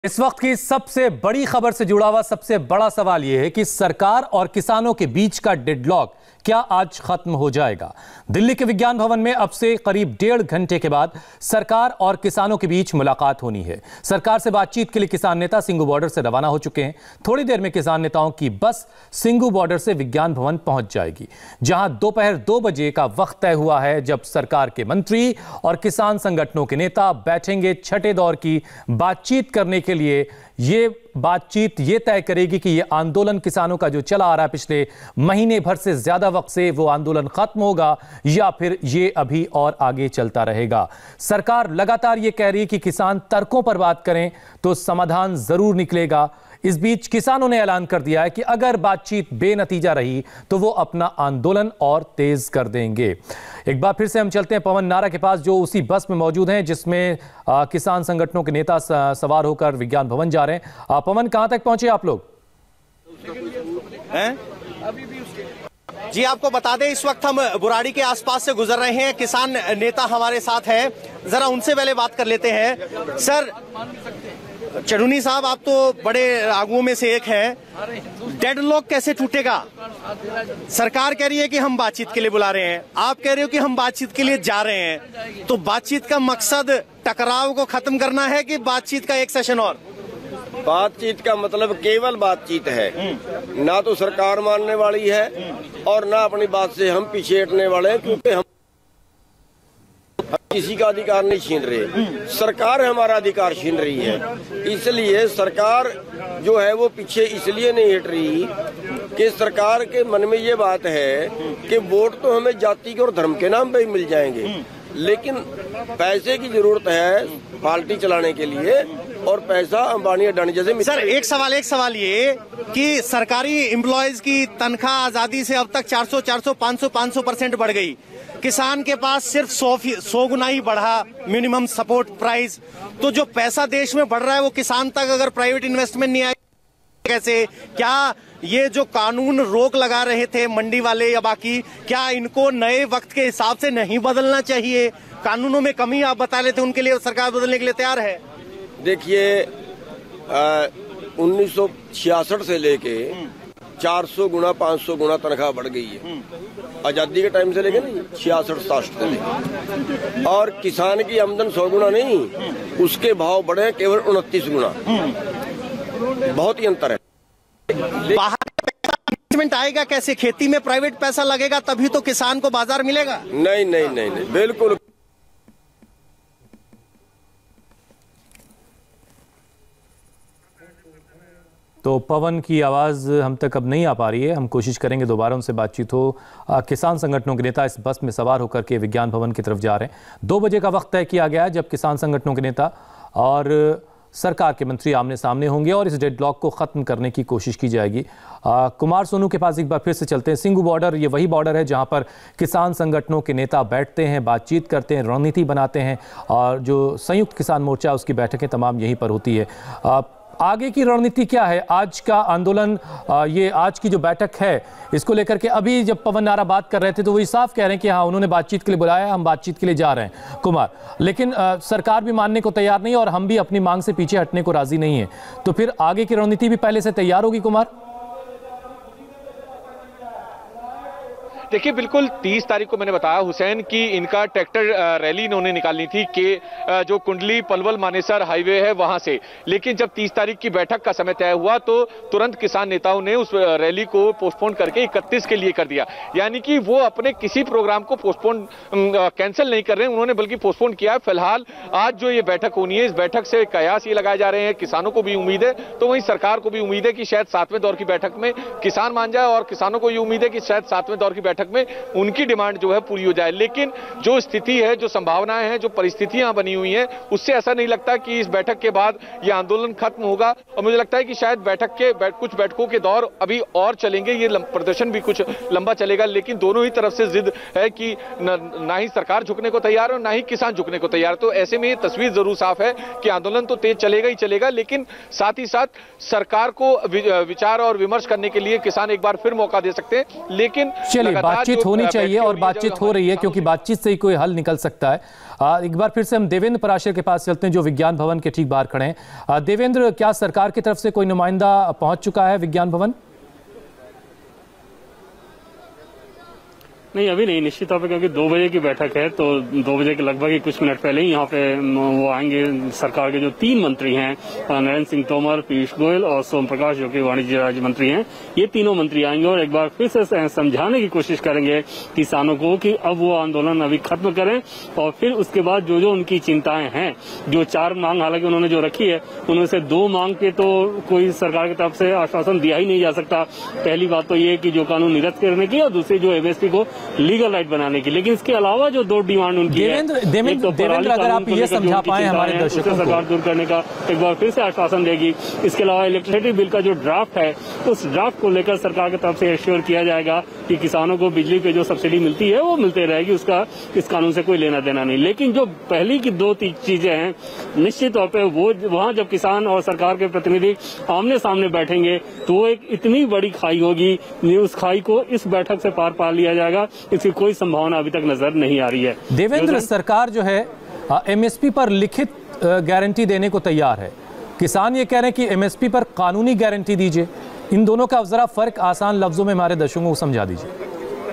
इस वक्त की सबसे बड़ी खबर से जुड़ा हुआ सबसे बड़ा सवाल यह है कि सरकार और किसानों के बीच का डेडलॉक क्या आज खत्म हो जाएगा। दिल्ली के विज्ञान भवन में अब से करीब 1.5 घंटे के बाद सरकार और किसानों के बीच मुलाकात होनी है। सरकार से बातचीत के लिए किसान नेता सिंघू बॉर्डर से रवाना हो चुके हैं। थोड़ी देर में किसान नेताओं की बस सिंघू बॉर्डर से विज्ञान भवन पहुंच जाएगी, जहां दोपहर 2 बजे का वक्त तय हुआ है जब सरकार के मंत्री और किसान संगठनों के नेता बैठेंगे छठे दौर की बातचीत करने के लिए। ये बातचीत ये तय करेगी कि ये आंदोलन किसानों का जो चला आ रहा है पिछले महीने भर से ज्यादा वक्त से, वो आंदोलन खत्म होगा या फिर ये अभी और आगे चलता रहेगा। सरकार लगातार ये कह रही है कि किसान तर्कों पर बात करें तो समाधान जरूर निकलेगा। इस बीच किसानों ने ऐलान कर दिया है कि अगर बातचीत बेनतीजा रही तो वो अपना आंदोलन और तेज कर देंगे। एक बार फिर से हम चलते हैं पवन नारा के पास, जो उसी बस में मौजूद हैं जिसमें किसान संगठनों के नेता सवार होकर विज्ञान भवन जा रहे हैं। पवन, कहां तक पहुंचे आप लोग? जी, आपको बता दें इस वक्त हम बुराड़ी के आसपास से गुजर रहे हैं। किसान नेता हमारे साथ हैं, जरा उनसे पहले बात कर लेते हैं। सर चढ़ूनी साहब, आप तो बड़े आगुओं में से एक हैं। डेडलॉक कैसे टूटेगा? सरकार कह रही है कि हम बातचीत के लिए बुला रहे हैं, आप कह रहे हो कि हम बातचीत के लिए जा रहे हैं, तो बातचीत का मकसद टकराव को खत्म करना है कि बातचीत का एक सेशन और? बातचीत का मतलब केवल बातचीत है, ना तो सरकार मानने वाली है और ना अपनी बात से हम पीछे हटने वाले हैं, क्योंकि हम किसी का अधिकार नहीं छीन रहे, सरकार हमारा अधिकार छीन रही है। इसलिए सरकार जो है वो पीछे इसलिए नहीं हट रही कि सरकार के मन में ये बात है कि वोट तो हमें जाति के और धर्म के नाम पे ही मिल जाएंगे, लेकिन पैसे की जरूरत है पार्टी चलाने के लिए, और पैसा अंबानी अडानी जैसे। सर एक सवाल ये कि सरकारी एम्प्लॉयज की तनख्वाह आजादी से अब तक 400, 500% बढ़ गई। किसान के पास सिर्फ 100 गुना ही बढ़ा मिनिमम सपोर्ट प्राइस। तो जो पैसा देश में बढ़ रहा है वो किसान तक अगर प्राइवेट इन्वेस्टमेंट नहीं आए कैसे? क्या ये जो कानून रोक लगा रहे थे मंडी वाले या बाकी, क्या इनको नए वक्त के हिसाब से नहीं बदलना चाहिए? कानूनों में कमी आप बता रहे थे, उनके लिए सरकार बदलने के लिए तैयार है? देखिए 1966 से लेके 400 गुना 500 गुना तनख्वाह बढ़ गई है आजादी के टाइम से लेके, नहीं 66-67 से लेके। और किसान की आमदन 100 गुना नहीं, उसके भाव बढ़े केवल 29 गुना। बहुत ही अंतर है। बाहर इन्वेस्टमेंट आएगा कैसे? खेती में प्राइवेट पैसा लगेगा तभी तो किसान को बाजार मिलेगा। नहीं, बिल्कुल। तो पवन की आवाज़ हम तक अब नहीं आ पा रही है, हम कोशिश करेंगे दोबारा उनसे बातचीत हो। किसान संगठनों के नेता इस बस में सवार होकर के विज्ञान भवन की तरफ जा रहे हैं। 2 बजे का वक्त तय किया गया है जब किसान संगठनों के नेता और सरकार के मंत्री आमने सामने होंगे और इस डेडलॉक को ख़त्म करने की कोशिश की जाएगी। कुमार सोनू के पास एक बार फिर से चलते हैं। सिंघू बॉर्डर ये वही बॉर्डर है जहां पर किसान संगठनों के नेता बैठते हैं, बातचीत करते हैं, रणनीति बनाते हैं, और जो संयुक्त किसान मोर्चा उसकी बैठकें तमाम यहीं पर होती है। आगे की रणनीति क्या है? आज का आंदोलन, ये आज की जो बैठक है इसको लेकर के अभी जब पवन नारा बात कर रहे थे तो वही साफ कह रहे हैं कि हाँ उन्होंने बातचीत के लिए बुलाया, हम बातचीत के लिए जा रहे हैं कुमार, लेकिन सरकार भी मानने को तैयार नहीं और हम भी अपनी मांग से पीछे हटने को राजी नहीं है। तो फिर आगे की रणनीति भी पहले से तैयार होगी कुमार? देखिए बिल्कुल 30 तारीख को मैंने बताया हुसैन कि इनका ट्रैक्टर रैली इन्होंने निकालनी थी कि जो कुंडली पलवल मानेसर हाईवे है वहां से, लेकिन जब 30 तारीख की बैठक का समय तय हुआ तो तुरंत किसान नेताओं ने उस रैली को पोस्टपोन करके 31 के लिए कर दिया। यानी कि वो अपने किसी प्रोग्राम को पोस्टपोन कैंसिल नहीं कर रहे हैं, उन्होंने बल्कि पोस्टपोन किया है। फिलहाल आज जो ये बैठक होनी है, इस बैठक से कयास ये लगाए जा रहे हैं, किसानों को भी उम्मीद है तो वहीं सरकार को भी उम्मीद है कि शायद 7वें दौर की बैठक में किसान मान जाए, और किसानों को ये उम्मीद है कि शायद 7वें दौर की बैठक में उनकी डिमांड जो है पूरी हो जाए। लेकिन जो स्थिति है, जो संभावनाएं हैं, जो परिस्थितियां बनी हुई हैं, उससे ऐसा नहीं लगता कि इस बैठक के बाद यह आंदोलन खत्म होगा। और मुझे लगता है कि शायद बैठक के कुछ बैठकों के दौर अभी और चलेंगे, ये प्रदर्शन भी कुछ लंबा चलेगा। लेकिन दोनों ही तरफ से जिद है कि ना ही सरकार झुकने को तैयार है और ना ही किसान झुकने को तैयार। तो ऐसे में ये तस्वीर जरूर साफ है कि आंदोलन तो तेज चलेगा ही चलेगा, लेकिन साथ ही साथ सरकार को विचार और विमर्श करने के लिए किसान एक बार फिर मौका दे सकते हैं। लेकिन चलिए बातचीत होनी चाहिए और बातचीत हो रही है, क्योंकि बातचीत से ही कोई हल निकल सकता है। एक बार फिर से हम देवेंद्र पराशर के पास चलते हैं, जो विज्ञान भवन के ठीक बाहर खड़े हैं। देवेंद्र, क्या सरकार की तरफ से कोई नुमाइंदा पहुंच चुका है विज्ञान भवन? नहीं, अभी नहीं, निश्चित तौर पे, क्योंकि 2 बजे की बैठक है, तो 2 बजे के लगभग ही कुछ मिनट पहले ही यहाँ पे वो आएंगे। सरकार के जो 3 मंत्री हैं, नरेंद्र सिंह तोमर, पीयूष गोयल और सोम प्रकाश, जो कि वाणिज्य राज्य मंत्री हैं, ये तीनों मंत्री आएंगे और एक बार फिर से समझाने की कोशिश करेंगे किसानों को कि अब वो आंदोलन अभी खत्म करें और फिर उसके बाद जो जो उनकी चिंताएं हैं, जो 4 मांग हालांकि उन्होंने जो रखी है, उनमें से 2 मांग के तो कोई सरकार की तरफ से आश्वासन दिया ही नहीं जा सकता। पहली बात तो ये कि जो कानून निरस्त करने की, और दूसरी जो एमएसपी को लीगल राइट बनाने की। लेकिन इसके अलावा जो 2 डिमांड उनकी है, देवेंद्र, अगर आप ये समझा पाए हमारे दर्शकों को, सरकार दूर करने का एक बार फिर से आश्वासन देगी। इसके अलावा इलेक्ट्रिसिटी बिल का जो ड्राफ्ट है, उस ड्राफ्ट को लेकर सरकार की तरफ से एश्योर किया जाएगा कि किसानों को बिजली पे जो सब्सिडी मिलती है वो मिलते रहेगी, उसका इस कानून से कोई लेना देना नहीं। लेकिन जो पहली की 2 चीजें हैं, निश्चित तौर पर वो वहाँ जब किसान और सरकार के प्रतिनिधि आमने सामने बैठेंगे तो वो एक इतनी बड़ी खाई होगी, उस खाई को इस बैठक से पार पा लिया जाएगा, इसकी कोई संभावना अभी तक नजर नहीं आ रही है। देवेंद्र, सरकार जो है एमएसपी पर लिखित गारंटी देने को तैयार है, किसान ये कह रहे हैं कि एमएसपी पर कानूनी गारंटी दीजिए। इन दोनों का जरा फर्क आसान लफ्जों में हमारे दर्शकों को समझा दीजिए।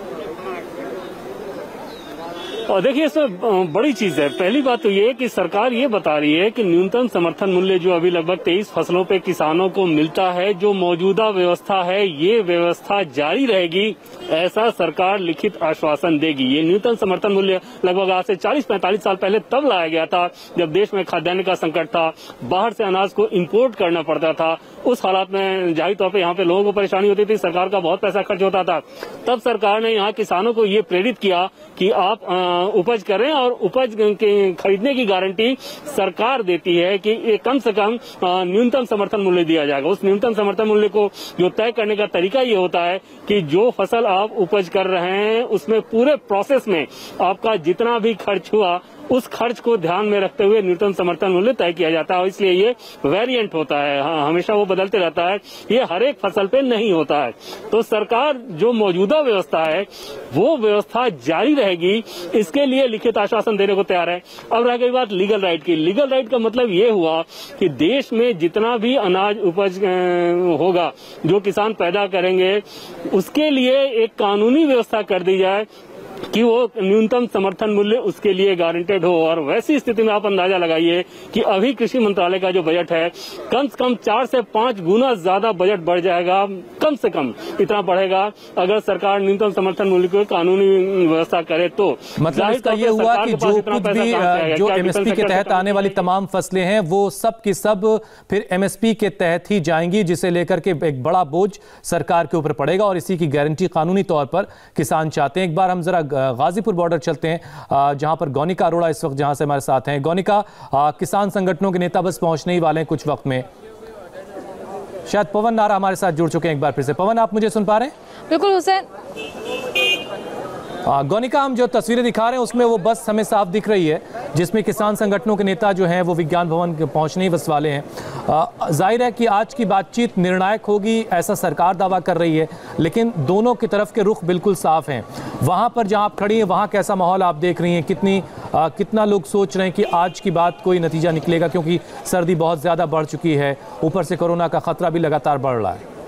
और देखिए, इसमें बड़ी चीज है। पहली बात तो ये कि सरकार ये बता रही है कि न्यूनतम समर्थन मूल्य जो अभी लगभग 23 फसलों पे किसानों को मिलता है, जो मौजूदा व्यवस्था है, ये व्यवस्था जारी रहेगी, ऐसा सरकार लिखित आश्वासन देगी। ये न्यूनतम समर्थन मूल्य लगभग आज से 40-45 साल पहले तब लाया गया था जब देश में खाद्यान्न का संकट था, बाहर से अनाज को इम्पोर्ट करना पड़ता था। उस हालात में जाहिर तौर पर यहाँ पे लोगों को परेशानी होती थी, सरकार का बहुत पैसा खर्च होता था। तब सरकार ने यहाँ किसानों को ये प्रेरित किया कि आप उपज करें, और उपज के खरीदने की गारंटी सरकार देती है कि कम से कम न्यूनतम समर्थन मूल्य दिया जाएगा। उस न्यूनतम समर्थन मूल्य को जो तय करने का तरीका ये होता है कि जो फसल आप उपज कर रहे हैं उसमें पूरे प्रोसेस में आपका जितना भी खर्च हुआ, उस खर्च को ध्यान में रखते हुए न्यूनतम समर्थन मूल्य तय किया जाता है। इसलिए ये वेरिएंट होता है, हमेशा वो बदलते रहता है, ये हर एक फसल पे नहीं होता है। तो सरकार जो मौजूदा व्यवस्था है वो व्यवस्था जारी रहेगी, इसके लिए लिखित आश्वासन देने को तैयार है। अब रह गई बात लीगल राइट की। लीगल राइट का मतलब ये हुआ कि देश में जितना भी अनाज उपज होगा, जो किसान पैदा करेंगे, उसके लिए एक कानूनी व्यवस्था कर दी जाए कि वो न्यूनतम समर्थन मूल्य उसके लिए गारंटेड हो। और वैसी स्थिति में आप अंदाजा लगाइए कि अभी कृषि मंत्रालय का जो बजट है, कम से कम 4 से 5 गुना ज्यादा बजट बढ़ जाएगा, कम से कम इतना बढ़ेगा अगर सरकार न्यूनतम समर्थन मूल्य को कानूनी व्यवस्था करे तो। मतलब इसका ये हुआ कि जो कुछ भी जो एमएसपी के तहत आने वाली तमाम फसलें हैं वो सब की सब फिर एमएसपी के तहत ही जाएंगी, जिसे लेकर के एक बड़ा बोझ सरकार के ऊपर पड़ेगा, और इसी की गारंटी कानूनी तौर पर किसान चाहते हैं। एक बार हम जरा गाजीपुर बॉर्डर चलते हैं, जहां पर गौनिका अरोड़ा इस वक्त जहां से हमारे साथ हैं। गौनिका, किसान संगठनों के नेता बस पहुंचने ही वाले हैं कुछ वक्त में। शायद पवन नारा हमारे साथ जुड़ चुके हैं एक बार फिर से। पवन, आप मुझे सुन पा रहे हैं? बिल्कुल हुसैन। गौनिका, हम जो तस्वीरें दिखा रहे हैं उसमें वो बस हमें साफ दिख रही है, जिसमें किसान संगठनों के नेता जो हैं वो विज्ञान भवन पहुंचने ही बस वाले हैं। जाहिर है कि आज की बातचीत निर्णायक होगी, ऐसा सरकार दावा कर रही है, लेकिन दोनों की तरफ के रुख बिल्कुल साफ हैं। वहां पर जहां आप खड़ी हैं वहां कैसा माहौल आप देख रही हैं? कितना लोग सोच रहे हैं कि आज की बात कोई नतीजा निकलेगा, क्योंकि सर्दी बहुत ज्यादा बढ़ चुकी है, ऊपर से कोरोना का खतरा भी लगातार बढ़ रहा है।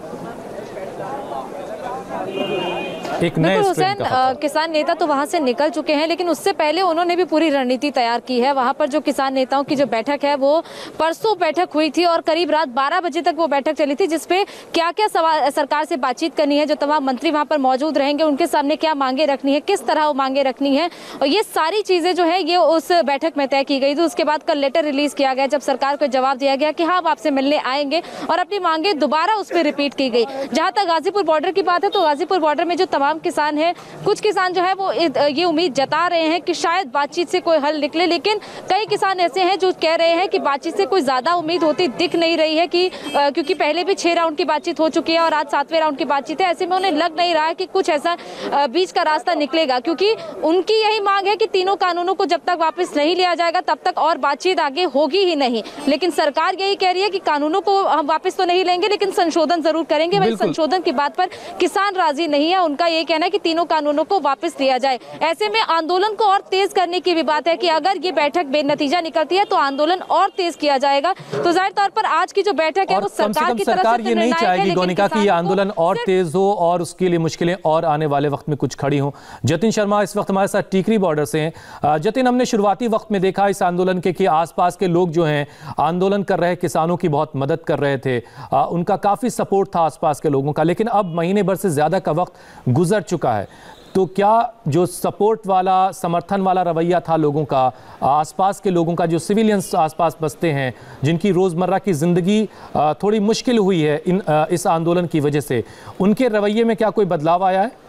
बिल्कुल हुसैन, किसान नेता तो वहां से निकल चुके हैं, लेकिन उससे पहले उन्होंने भी पूरी रणनीति तैयार की है। वहां पर जो किसान नेताओं की जो बैठक है वो परसों बैठक हुई थी और करीब रात 12 बजे तक वो बैठक चली थी, जिसपे क्या क्या सवाल सरकार से बातचीत करनी है, जो तमाम मंत्री वहां पर मौजूद रहेंगे उनके सामने क्या मांगे रखनी है, किस तरह वो मांगे रखनी है, और ये सारी चीजें जो है ये उस बैठक में तय की गई थी। उसके बाद कल लेटर रिलीज किया गया, जब सरकार को जवाब दिया गया कि हाँ हम आपसे मिलने आएंगे, और अपनी मांगे दोबारा उस पर रिपीट की गई। जहां तक गाजीपुर बॉर्डर की बात है तो गाजीपुर बॉर्डर में जो तमाम किसान है, कुछ किसान जो है वो ये उम्मीद जता रहे हैं कि शायद बातचीत से कोई हल निकले, लेकिन कई किसान ऐसे हैं जो कह रहे हैं कि बातचीत से कोई ज्यादा उम्मीद होती दिख नहीं रही है, कि क्योंकि पहले भी 6 राउंड की बातचीत हो चुकी है और आज 7वें राउंड की बातचीत है। ऐसे में उन्हें लग नहीं रहा है कि कुछ ऐसा बीच का रास्ता निकलेगा, क्योंकि उनकी यही मांग है कि तीनों कानूनों को जब तक वापस नहीं लिया जाएगा तब तक और बातचीत आगे होगी ही नहीं। लेकिन सरकार यही कह रही है कि कानूनों को हम वापस तो नहीं लेंगे, लेकिन संशोधन जरूर करेंगे। वही संशोधन की बात पर किसान राजी नहीं है। उनका यही यही कहना है कि तीनों कानूनों को वापस लिया जाए। ऐसे में आंदोलन को और तेज करने की भी बात है कि अगर ये बैठक बेनतीजा निकलती है तो आंदोलन और तेज किया जाएगा। तो जाहिर तौर पर आज की जो बैठक है वो सरकार की तरफ से ये नहीं चाहेगी गोनिका कि ये आंदोलन और तेज हो और उसके लिए मुश्किलें और आने वाले वक्त में कुछ खड़ी हों। जतिन शर्मा इस वक्त हमारे साथ टीकरी बॉर्डर से हैं। जतिन, हमने शुरुआती वक्त में देखा इस आंदोलन के कि आसपास के लोग जो हैं आंदोलन कर रहे किसानों की बहुत मदद कर रहे थे, उनका काफी सपोर्ट था आसपास के लोगों का, लेकिन अब महीने भर से ज्यादा का वक्त गुजर चुका है। तो क्या जो सपोर्ट वाला, समर्थन वाला रवैया था लोगों का, आसपास के लोगों का, जो सिविलियंस आसपास बसते हैं जिनकी रोजमर्रा की जिंदगी थोड़ी मुश्किल हुई है इस आंदोलन की वजह से, उनके रवैये में क्या कोई बदलाव आया है?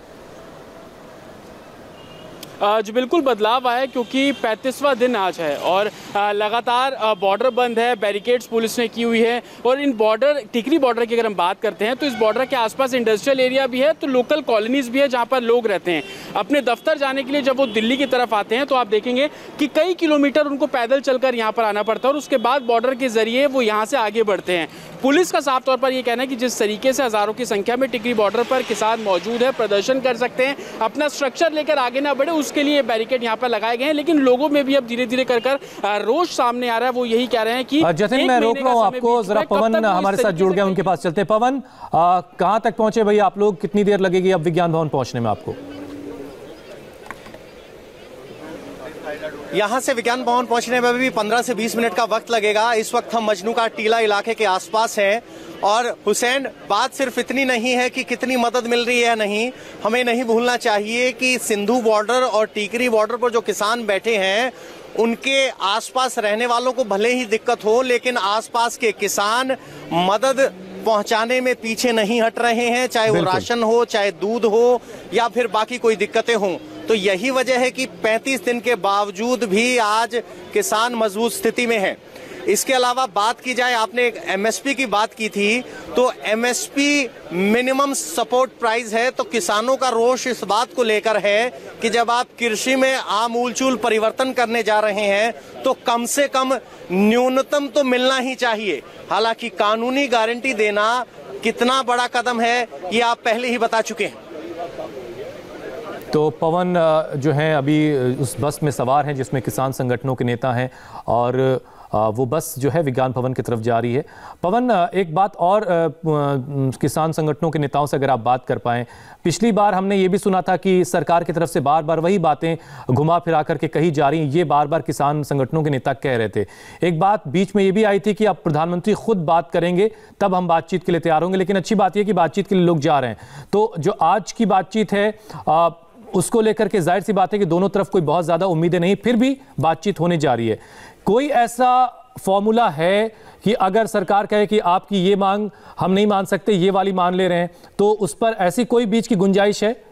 जी बिल्कुल बदलाव आया है, क्योंकि 35वां दिन आज है और लगातार बॉर्डर बंद है, बैरिकेड्स पुलिस ने की हुई है। और इन बॉर्डर, टिकरी बॉर्डर की अगर हम बात करते हैं तो इस बॉर्डर के आसपास इंडस्ट्रियल एरिया भी है, तो लोकल कॉलोनीज भी है जहां पर लोग रहते हैं। अपने दफ्तर जाने के लिए जब वो दिल्ली की तरफ आते हैं तो आप देखेंगे कि कई किलोमीटर उनको पैदल चलकर यहाँ पर आना पड़ता है और उसके बाद बॉर्डर के जरिए वो यहाँ से आगे बढ़ते हैं। पुलिस का साफ तौर पर यह कहना है कि जिस तरीके से हजारों की संख्या में टिकरी बॉर्डर पर किसान मौजूद है, प्रदर्शन कर सकते हैं, अपना स्ट्रक्चर लेकर आगे ना बढ़े, उसके लिए बैरिकेड यहाँ पर लगाए गए हैं। लेकिन लोगों में भी अब धीरे धीरे कर रोष सामने आ रहा है। वो यही कह रहे हैं कि जतिन, मैं रोक रहा हूँ आपको, जरा पवन हमारे साथ जुड़ गए, उनके पास चलते। पवन, कहाँ तक पहुंचे भाई आप लोग? कितनी देर लगेगी अब विज्ञान भवन पहुंचने में आपको? यहाँ से विज्ञान भवन पहुंचने में भी 15 से 20 मिनट का वक्त लगेगा। इस वक्त हम मजनू का टीला इलाके के आसपास हैं। और हुसैन, बात सिर्फ इतनी नहीं है कि कितनी मदद मिल रही है, नहीं, हमें नहीं भूलना चाहिए कि सिंधु बॉर्डर और टीकरी बॉर्डर पर जो किसान बैठे हैं उनके आसपास रहने वालों को भले ही दिक्कत हो, लेकिन आसपास के किसान मदद पहुंचाने में पीछे नहीं हट रहे हैं, चाहे वो राशन हो, चाहे दूध हो, या फिर बाकी कोई दिक्कतें हों। तो यही वजह है कि 35 दिन के बावजूद भी आज किसान मजबूत स्थिति में है। इसके अलावा बात की जाए, आपने एक एमएसपी की बात की थी, तो एमएसपी मिनिमम सपोर्ट प्राइस है। तो किसानों का रोष इस बात को लेकर है कि जब आप कृषि में आमूलचूल परिवर्तन करने जा रहे हैं तो कम से कम न्यूनतम तो मिलना ही चाहिए। हालांकि कानूनी गारंटी देना कितना बड़ा कदम है ये आप पहले ही बता चुके हैं। तो पवन जो है अभी उस बस में सवार हैं जिसमें किसान संगठनों के नेता हैं और वो बस जो है विज्ञान भवन की तरफ जा रही है। पवन, एक बात और किसान संगठनों के नेताओं से अगर आप बात कर पाएं, पिछली बार हमने ये भी सुना था कि सरकार की तरफ से बार बार वही बातें घुमा फिरा करके कही जा रही हैं, ये बार बार किसान संगठनों के नेता कह रहे थे। एक बात बीच में ये भी आई थी कि अब प्रधानमंत्री खुद बात करेंगे तब हम बातचीत के लिए तैयार होंगे, लेकिन अच्छी बात यह कि बातचीत के लिए लोग जा रहे हैं। तो जो आज की बातचीत है उसको लेकर के जाहिर सी बात है कि दोनों तरफ कोई बहुत ज्यादा उम्मीदें नहीं, फिर भी बातचीत होने जा रही है। कोई ऐसा फॉर्मूला है कि अगर सरकार कहे कि आपकी ये मांग हम नहीं मान सकते, ये वाली मान ले रहे हैं, तो उस पर ऐसी कोई बीच की गुंजाइश है?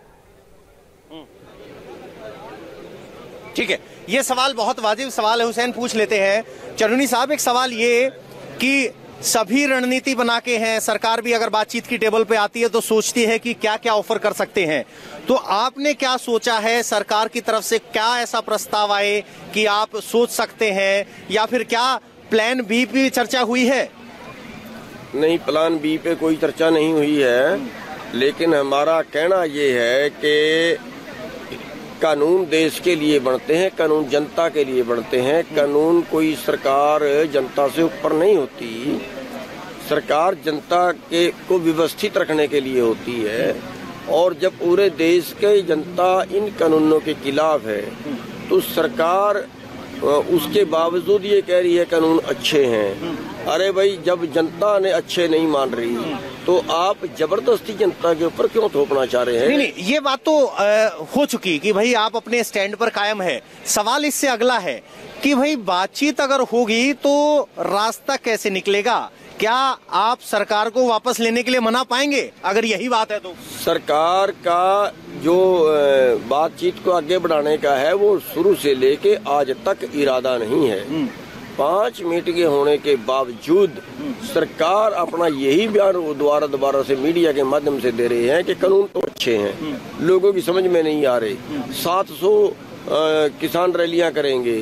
ठीक है, ये सवाल बहुत वाजिब सवाल है हुसैन, पूछ लेते हैं। चरुनी साहब, एक सवाल ये कि सभी रणनीति बना के हैं, सरकार भी अगर बातचीत की टेबल पे आती है तो सोचती है कि क्या क्या ऑफर कर सकते हैं, तो आपने क्या सोचा है? सरकार की तरफ से क्या ऐसा प्रस्ताव आए कि आप सोच सकते हैं, या फिर क्या प्लान बी पे चर्चा हुई है? नहीं, प्लान बी पे कोई चर्चा नहीं हुई है, लेकिन हमारा कहना ये है कि कानून देश के लिए बनते हैं, कानून जनता के लिए बनते हैं। कानून कोई सरकार जनता से ऊपर नहीं होती, सरकार जनता के को व्यवस्थित रखने के लिए होती है। और जब पूरे देश के जनता इन कानूनों के खिलाफ है तो सरकार उसके बावजूद ये कह रही है कानून अच्छे हैं। अरे भाई, जब जनता ने अच्छे नहीं मान रही तो आप जबरदस्ती जनता के ऊपर क्यों थोपना चाह रहे हैं? नहीं, ये बात तो हो चुकी कि भाई आप अपने स्टैंड पर कायम है। सवाल इससे अगला है कि भाई बातचीत अगर होगी तो रास्ता कैसे निकलेगा? क्या आप सरकार को वापस लेने के लिए मना पाएंगे अगर यही बात है? तो सरकार का जो बातचीत को आगे बढ़ाने का है वो शुरू से लेके आज तक इरादा नहीं है। 5 मीटिंगें होने के बावजूद सरकार अपना यही बयान दोबारा से मीडिया के माध्यम से दे रहे हैं कि कानून तो अच्छे हैं, लोगों की समझ में नहीं आ रहे। 700 किसान रैलियां करेंगे,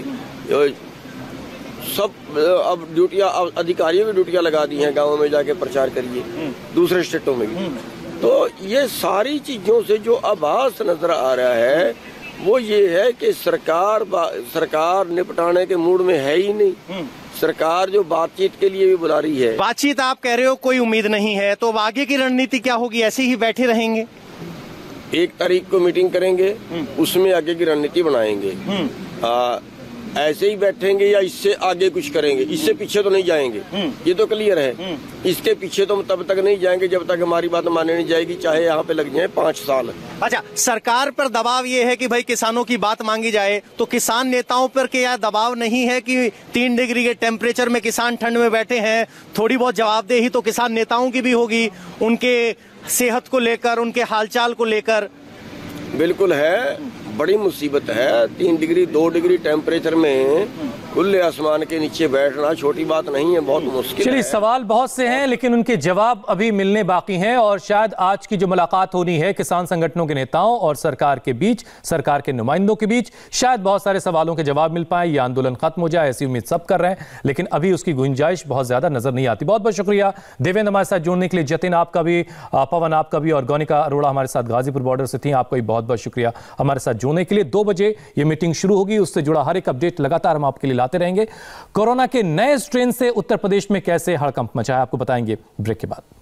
सब अब ड्यूटियां, अधिकारियों की ड्यूटियां लगा दी हैं, गाँव में जाके प्रचार करिए, दूसरे स्टेटों में भी। तो ये सारी चीजों से जो आभास नजर आ रहा है वो ये है कि सरकार निपटाने के मूड में है ही नहीं। सरकार जो बातचीत के लिए भी बुला रही है, बातचीत आप कह रहे हो कोई उम्मीद नहीं है, तो अब आगे की रणनीति क्या होगी? ऐसे ही बैठे रहेंगे? 1 तारीख को मीटिंग करेंगे, उसमें आगे की रणनीति बनाएंगे। ऐसे ही बैठेंगे या इससे आगे कुछ करेंगे? इससे पीछे तो नहीं जाएंगे, ये तो क्लियर है। इसके पीछे तो हम तब तक नहीं जाएंगे जब तक हमारी बात मानी नहीं जाएगी, चाहे यहाँ पे लग जाए 5 साल। अच्छा, सरकार पर दबाव ये है कि भाई किसानों की बात मांगी जाए, तो किसान नेताओं पर क्या दबाव नहीं है कि 3 डिग्री के टेम्परेचर में किसान ठंड में बैठे हैं? थोड़ी बहुत जवाबदेही तो किसान नेताओं की भी होगी, उनके सेहत को लेकर, उनके हालचाल को लेकर। बिल्कुल है, बड़ी मुसीबत है। 3 डिग्री 2 डिग्री टेम्परेचर में खुले आसमान के नीचे बैठना छोटी बात नहीं है, बहुत मुश्किल है। चलिए, सवाल बहुत से हैं लेकिन उनके जवाब अभी मिलने बाकी हैं और शायद आज की जो मुलाकात होनी है किसान संगठनों के नेताओं और सरकार के बीच, सरकार के नुमाइंदों के बीच, शायद बहुत सारे सवालों के जवाब मिल पाए, ये आंदोलन खत्म हो जाए, ऐसी उम्मीद सब कर रहे हैं, लेकिन अभी उसकी गुंजाइश बहुत ज्यादा नजर नहीं आती। बहुत बहुत शुक्रिया देवेंद्र हमारे साथ जुड़ने के लिए, जतिन आपका भी, पवन आपका भी और गौनिका अरोड़ा हमारे साथ गाजीपुर बॉर्डर से थी, आपका भी बहुत बहुत शुक्रिया हमारे साथ जुड़ने के लिए। 2 बजे ये मीटिंग शुरू होगी, उससे जुड़ा हर एक अपडेट लगातार हम आपके लिए लाते रहेंगे। कोरोना के नए स्ट्रेन से उत्तर प्रदेश में कैसे हड़कंप मचा है आपको बताएंगे ब्रेक के बाद।